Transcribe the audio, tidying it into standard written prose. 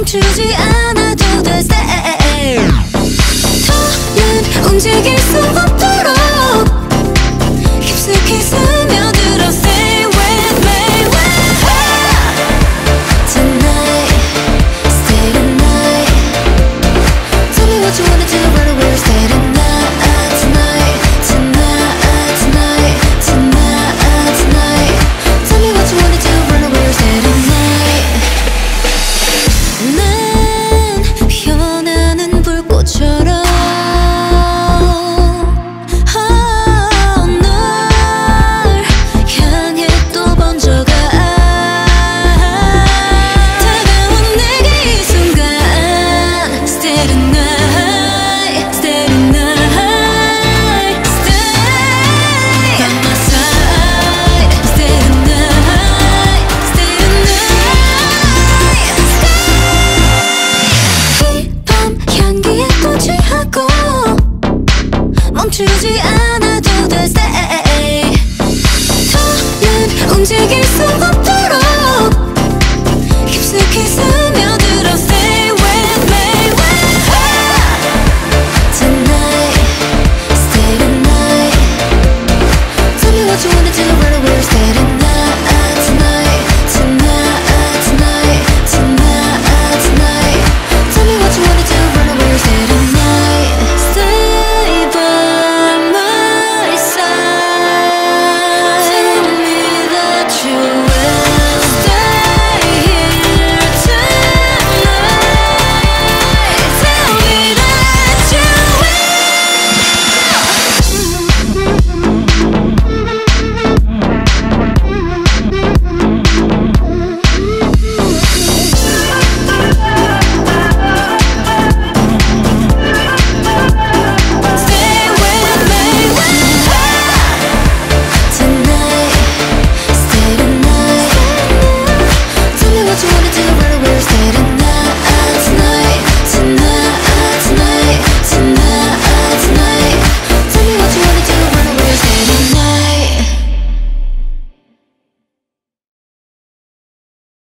멈추지 않아도 돼 stay. 더는 움직일 수 없도록 깊숙이 스며들어 stay with me. Tonight, stay tonight. Tell me what you wanna do, right away, stay tonight. Tonight, tonight, tonight, tonight, tonight. Tell me what you wanna do, right away, stay tonight. 난 변하는 불꽃처럼 널 향해 또 번져가. 다가온 내게 이 순간 stay tonight, stay tonight, stay by my side, stay tonight, stay tonight. 이 밤 향기에 또 취하고 멈추지 않아도 돼 stay. 더는 움직일 수 없도록 깊숙이 스며들어 stay with me. Tonight, stay tonight. Tell me what you wanna do, right away, stay